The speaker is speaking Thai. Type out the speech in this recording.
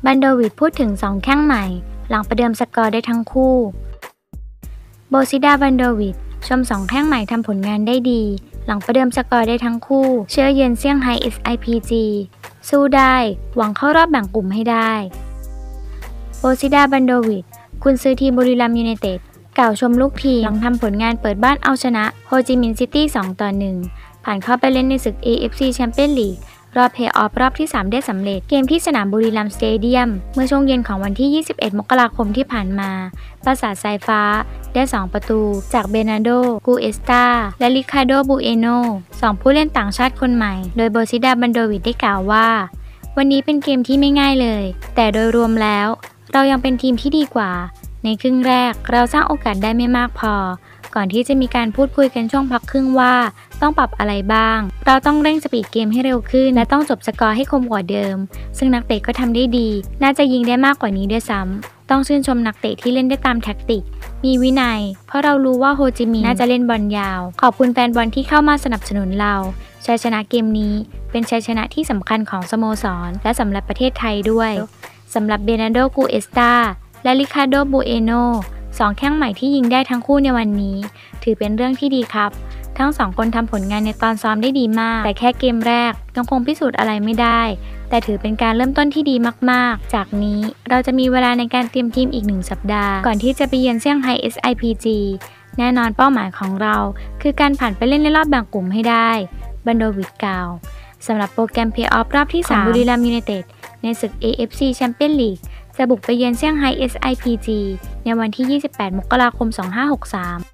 บันโดวิดพูดถึง2แข้งใหม่หลังประเดิมสกอร์ได้ทั้งคู่โบซิดาบันโดวิดชม2แข้งใหม่ทำผลงานได้ดีหลังประเดิมสกอร์ได้ทั้งคู่เชื่อเยือนเซี่ยงไฮ้ SIPG สู้ได้หวังเข้ารอบแบ่งกลุ่มให้ได้โบซิดาบันโดวิดกุนซือทีมบุรีรัมย์ยูไนเต็ดกล่าวชมลูกทีมหลังทำผลงานเปิดบ้านเอาชนะโฮจิมินห์ซิตี้2-1ผ่านเข้าไปเล่นในศึก AFC แชมเปี้ยนลีกรอบเพลย์ออฟรอบที่3ได้สำเร็จเกมที่สนามบุรีรัมย์สเตเดียมเมื่อช่วงเย็นของวันที่21มกราคมที่ผ่านมาปราสาทสายฟ้าได้2ประตูจากเบนาร์โด กูเอสตาและริคาร์โด บูเอโน2ผู้เล่นต่างชาติคนใหม่โดยโบซิดาบันโดวิดได้กล่าวว่าวันนี้เป็นเกมที่ไม่ง่ายเลยแต่โดยรวมแล้วเรายังเป็นทีมที่ดีกว่าในครึ่งแรกเราสร้างโอกาสได้ไม่มากพอก่อนที่จะมีการพูดคุยกันช่วงพักครึ่งว่าต้องปรับอะไรบ้างเราต้องเร่งสปีดเกมให้เร็วขึ้นและต้องจบสกอร์ให้คมกว่าเดิมซึ่งนักเตะก็ทำได้ดีน่าจะยิงได้มากกว่านี้ด้วยซ้ำต้องชื่นชมนักเตะที่เล่นได้ตามแท็กติกมีวินัยเพราะเรารู้ว่าโฮจิมินห์น่าจะเล่นบอลยาวขอบคุณแฟนบอลที่เข้ามาสนับสนุนเราชัยชนะเกมนี้เป็นชัยชนะที่สำคัญของสโมสรและสำหรับประเทศไทยด้วยสำหรับเบนาร์โด กูเอสตาและริคาร์โด บูเอโน2แข้งใหม่ที่ยิงได้ทั้งคู่ในวันนี้ถือเป็นเรื่องที่ดีครับทั้ง2คนทำผลงานในตอนซ้อมได้ดีมากแต่แค่เกมแรกยังคงพิสูจน์อะไรไม่ได้แต่ถือเป็นการเริ่มต้นที่ดีมากๆจากนี้เราจะมีเวลาในการเตรียมทีมอีก1สัปดาห์ก่อนที่จะไปเยือนเซี่ยงไฮ้ SIPG แน่นอนเป้าหมายของเราคือการผ่านไปเล่นในรอบแบ่งกลุ่มให้ได้บันโดวิดกล่าวสำหรับโปรแกรมเพลย์ออฟรอบที่3บุรีรัมย์ยูไนเต็ดในศึก AFC แชมเปี้ยนลีกจะบุกไปเยือนเซี่ยงไฮ้ SIPG ในวันที่28 มกราคม 2563